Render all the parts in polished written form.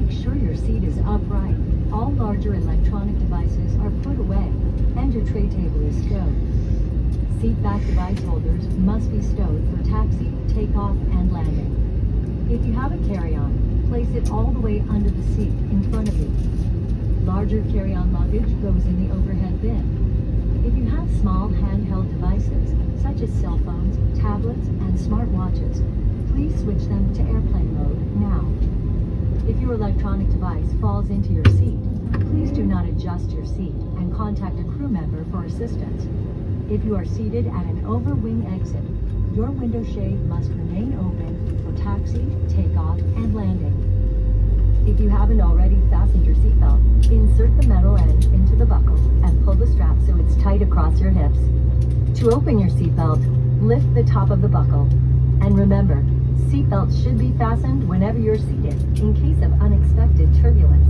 Make sure your seat is upright. All larger electronic devices are put away, and your tray table is stowed. Seat back device holders must be stowed for taxi, takeoff, and landing. If you have a carry-on, place it all the way under the seat in front of you. Larger carry-on luggage goes in the overhead bin. If you have small handheld devices, such as cell phones, tablets, and smartwatches, please switch them to airplane mode now. If your electronic device falls into your seat, please do not adjust your seat and contact a crew member for assistance. If you are seated at an over-wing exit, your window shade must remain open for taxi, takeoff, and landing. If you haven't already fastened your seatbelt, insert the metal end into the buckle and pull the strap so it's tight across your hips. To open your seatbelt, lift the top of the buckle. And remember, seatbelts should be fastened whenever you're seated in case of unexpected turbulence.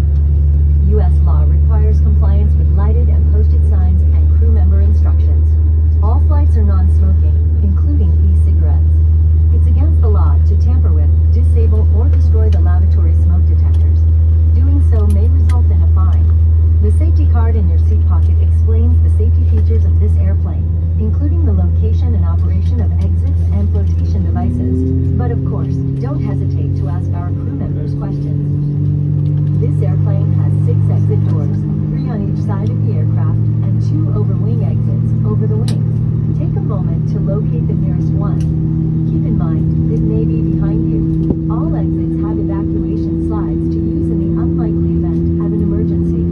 U.S. law requires compliance with lighted and posted signs and crew member instructions. All flights are non-smoking, including e-cigarettes. It's against the law to tamper with, disable, or destroy the lavatory smoke detectors. Doing so may result in a fine. The safety card in your seat pocket explains the safety features of this airplane, including the location and operation of exits and flotation devices. But of course, don't hesitate to ask our crew members questions. This airplane has 6 exit doors, 3 on each side of the aircraft, and 2 over-wing exits over the wings. Take a moment to locate the nearest one. Keep in mind, it may be behind you. All exits have evacuation slides to use in the unlikely event of an emergency.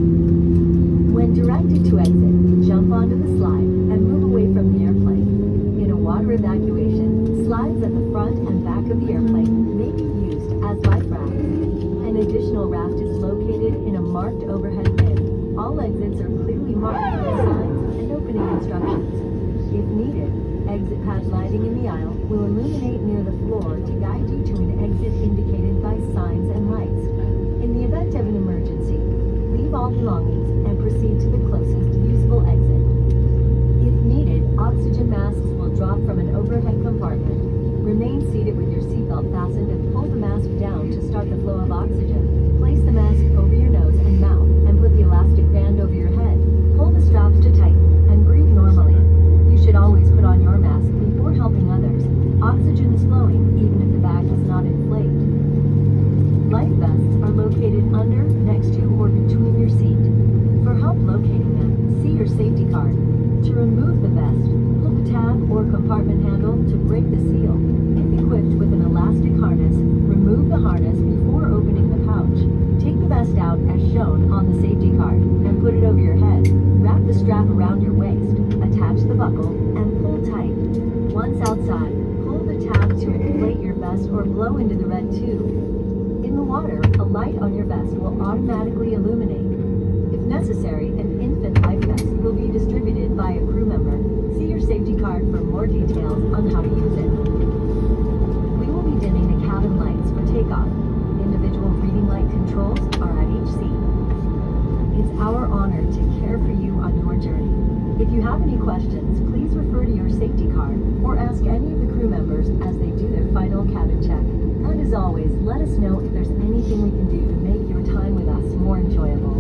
When directed to exit, jump onto the slide and move away from the airplane. In a water evacuation, slides at the front and back of the airplane may be used as life rafts. An additional raft is located in a marked overhead bin. All exits are clearly marked with signs and opening instructions. If needed, exit pad lighting in the aisle will illuminate near the floor to guide you to an exit indicated by signs and lights. In the event of an emergency, leave all belongings and proceed to the closest usable exit. If needed, oxygen masks will drop from an overhead compartment. Remain seated with your seatbelt fastened and pull the mask down to start the flow of oxygen. Place the mask over your nose and mouth and put the elastic band over your head. Pull the straps to tighten and breathe normally. You should always put on your mask before helping others. Oxygen is flowing even if the bag is not inflated. Life vests are located under, next to, or between your seat. For help locating them, see your safety card. To remove the vest, pull the tab or compartment handle to break the seal. If equipped with an elastic harness, remove the harness before opening the pouch. Take the vest out as shown on the safety card and put it over your head. Wrap the strap around your waist, attach the buckle, and pull tight. Once outside, pull the tab to inflate your vest or blow into the red tube. In the water, a light on your vest will automatically illuminate. If necessary, an infant life vest will be distributed by a crew member. See your safety card for more details on how to use it. We will be dimming the cabin lights for takeoff. Individual reading light controls are at each seat. It's our honor to care for you on your journey. If you have any questions, please refer to your safety card or ask any of the crew members as they do their final cabin check. And as always, let us know if there's anything we can do to make your time with us more enjoyable.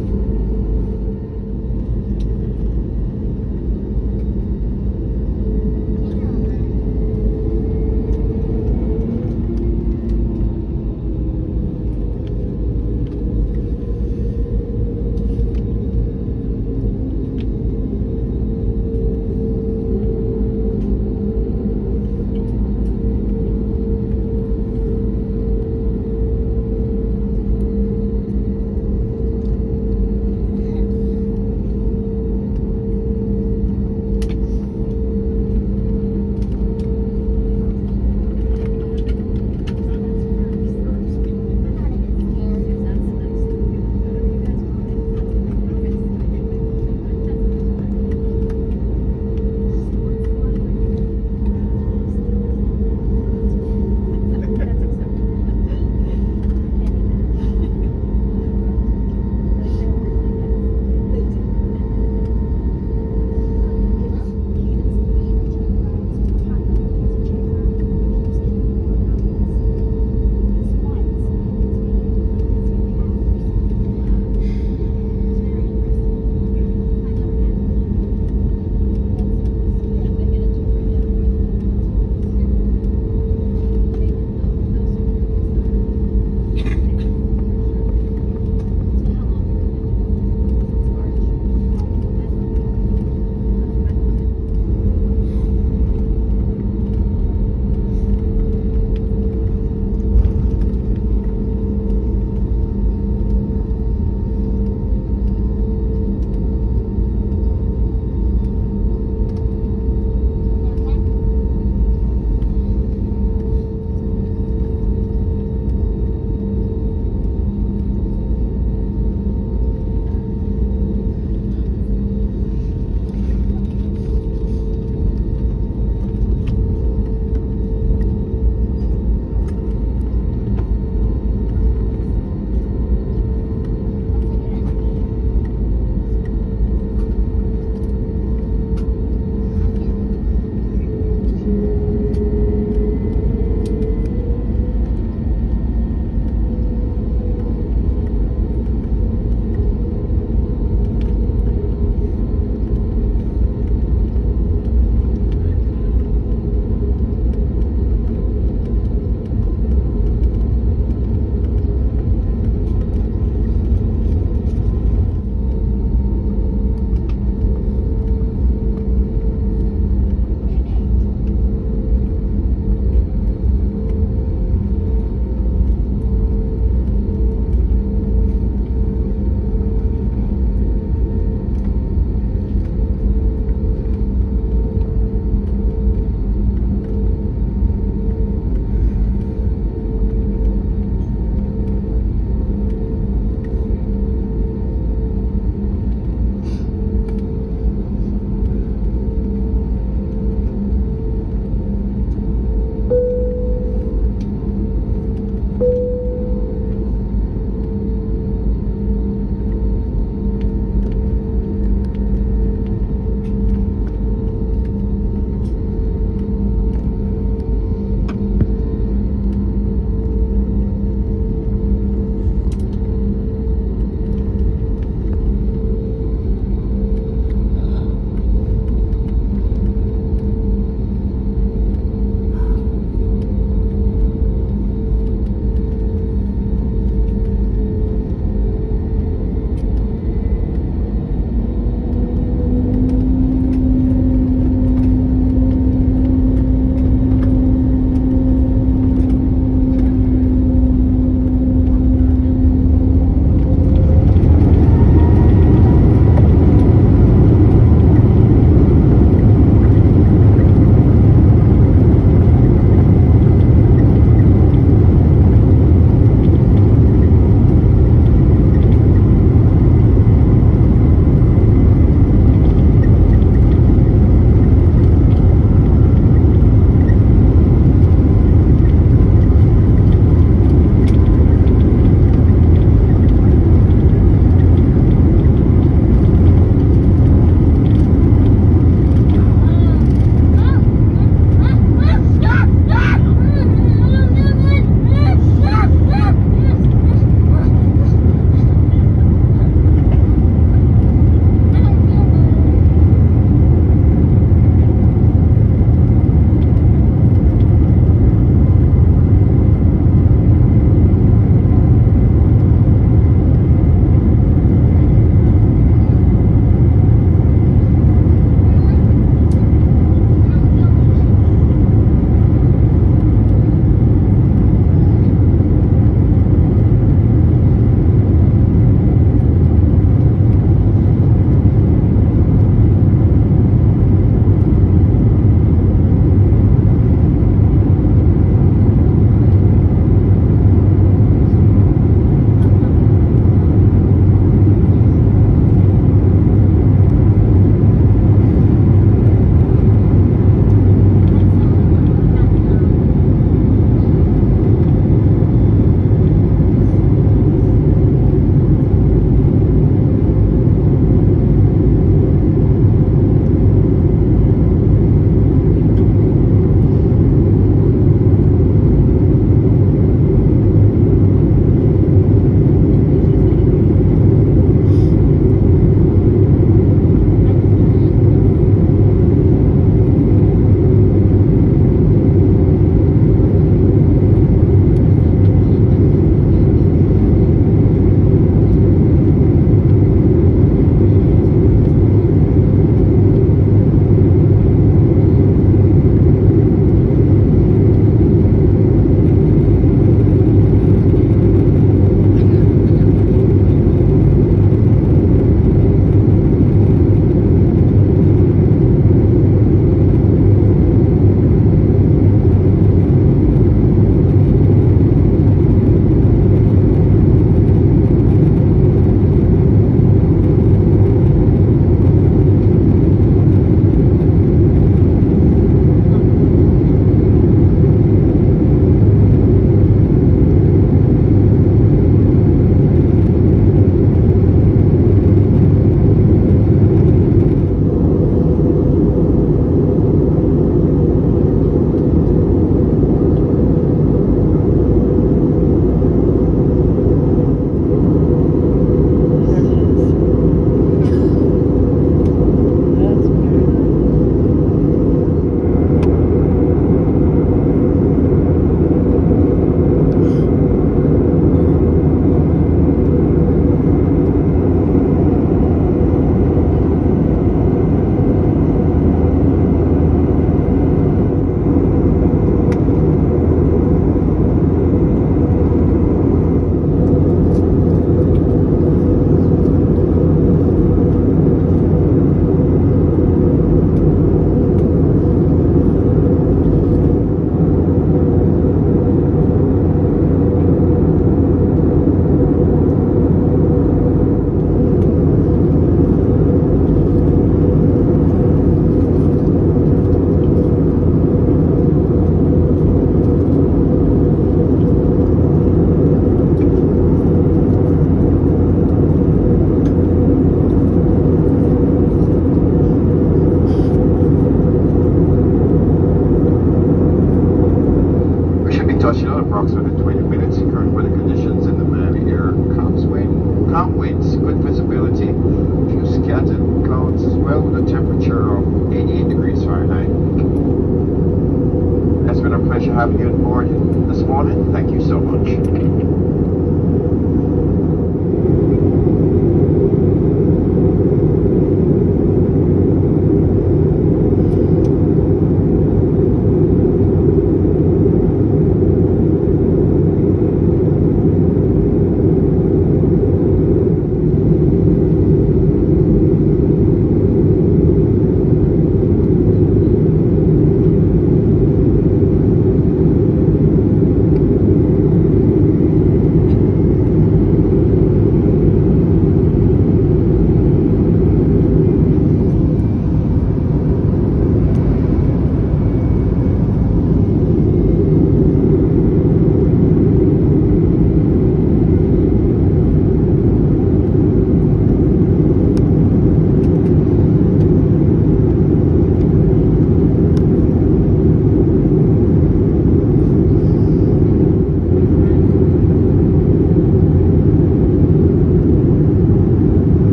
applauded. Thank you so much.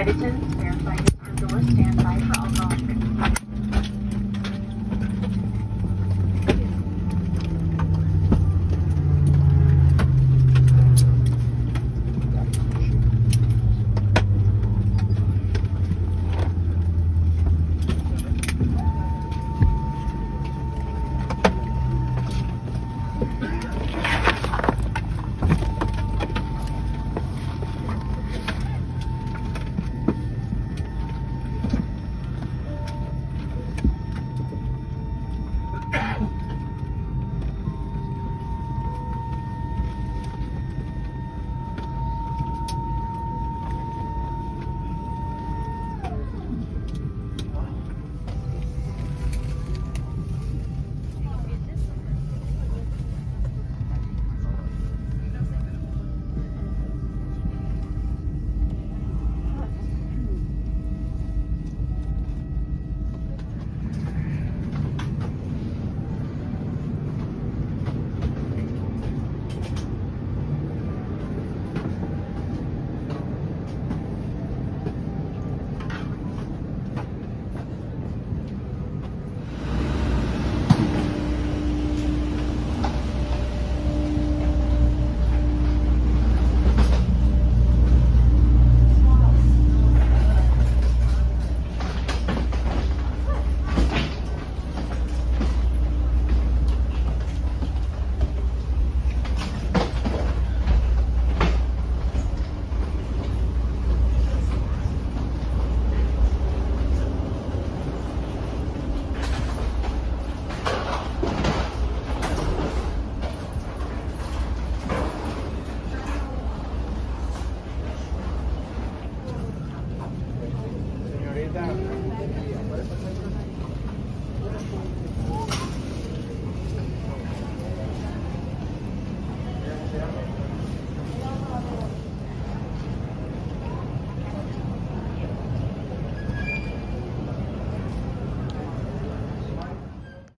Editon,